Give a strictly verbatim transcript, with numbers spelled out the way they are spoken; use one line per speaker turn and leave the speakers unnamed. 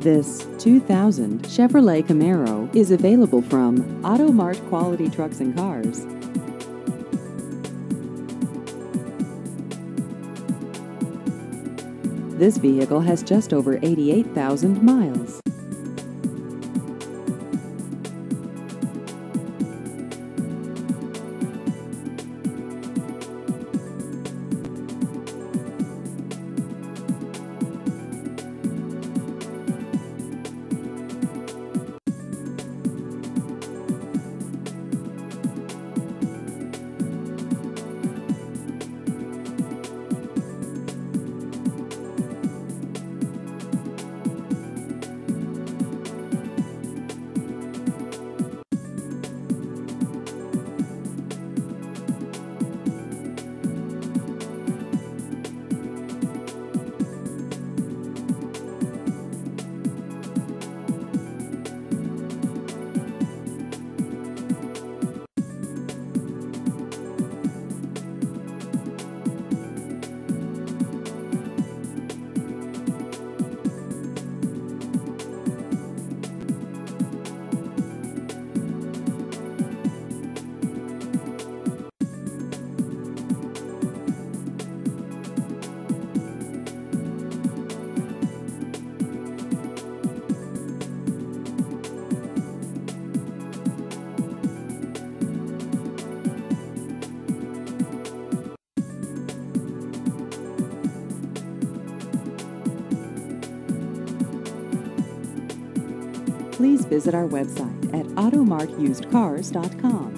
This two thousand Chevrolet Camaro is available from Auto Mart Quality Trucks and Cars. This vehicle has just over eighty-eight thousand miles. Please visit our website at auto mart used cars dot com.